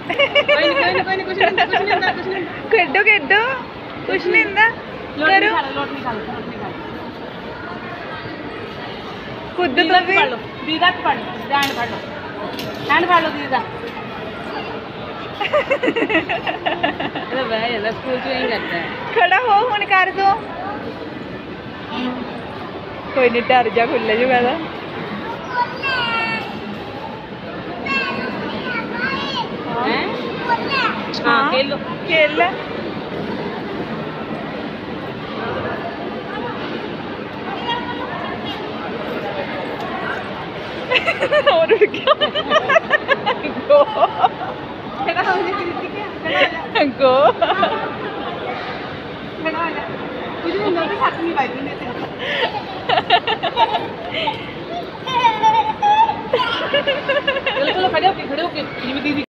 कोई नहीं कुछ नहीं खेडो खेडो कुछ नहीं होंदा करो लोट निकालो खुद तो भी दीदा पढ़ लो हैंड पढ़ लो दीदा अरे भाई ये स्कूल से नहीं करता है खड़ा हो हुन कर दो कोई नहीं डर जा खुले जुगा दा हाँ खेल लो खेल ले और उड़ गया गो गो कुछ नहीं होता साथ में बाइक में चलो खड़े होके दीदी